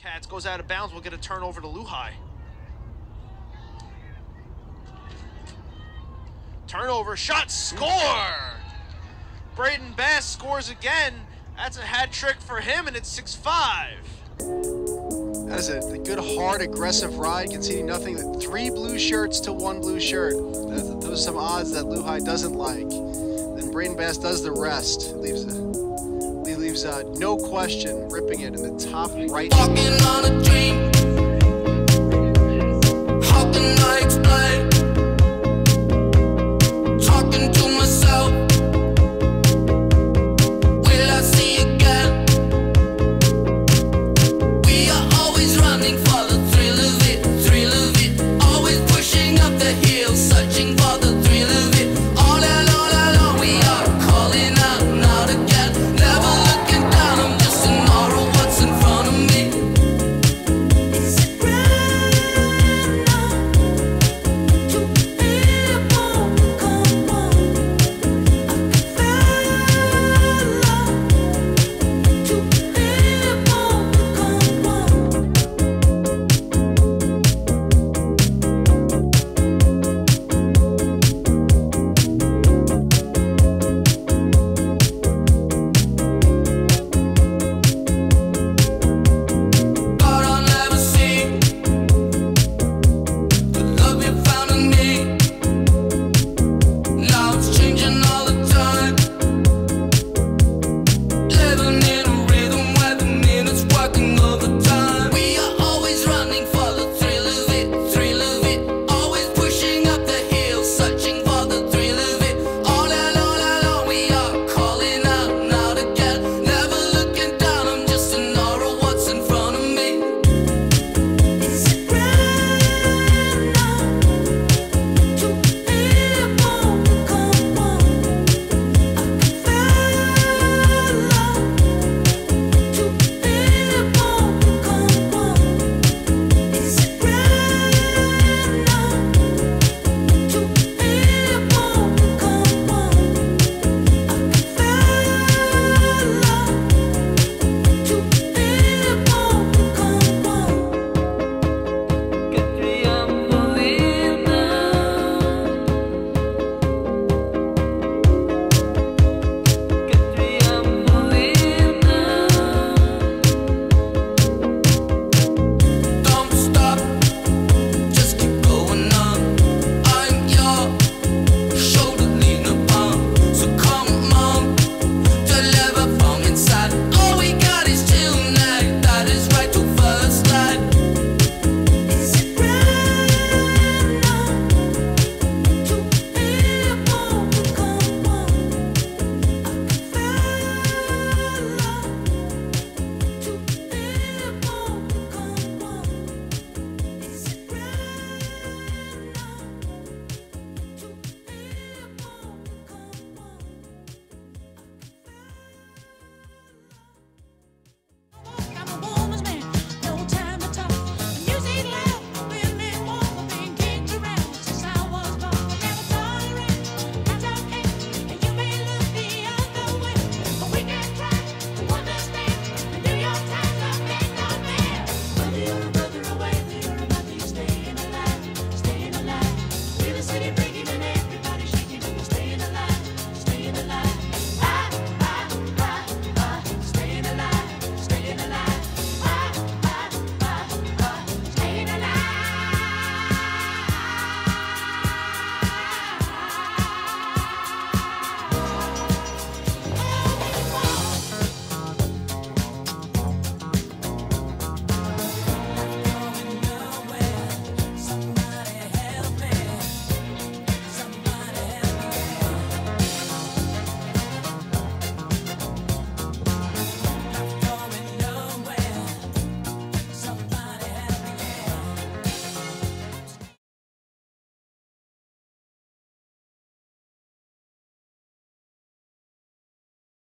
Cats goes out of bounds. We'll get a turnover to Luhai. Turnover, shot, score! Braden Bass scores again. That's a hat trick for him, and it's 6-5. That is a good, hard, aggressive ride, conceding nothing. 3 blue shirts to 1 blue shirt. Those are some odds that Luhai doesn't like. Then Braden Bass does the rest. Leaves no question ripping it in the top right. Walking on a dream.